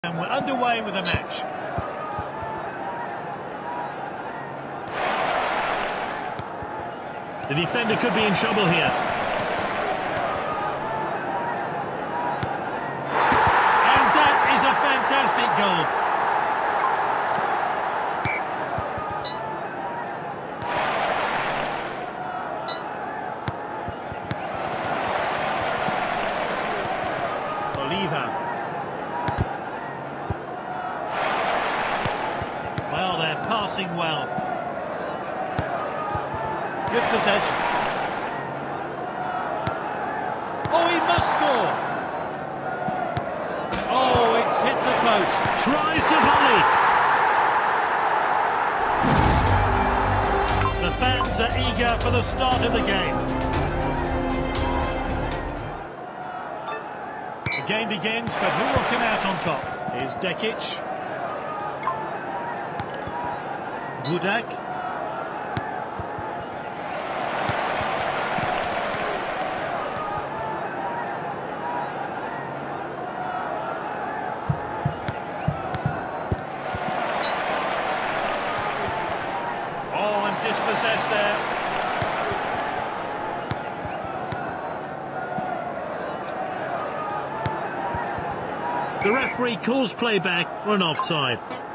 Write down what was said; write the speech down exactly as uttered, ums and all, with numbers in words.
And we're underway with the match. The defender could be in trouble here. And that is a fantastic goal. Well, they're passing well. Good possession. Oh, he must score. Oh, it's hit the post. Tries the volley. The fans are eager for the start of the game. The game begins, but who will come out on top? Here's Dekic. Budak. Oh, and dispossessed there. The referee calls play back for an offside.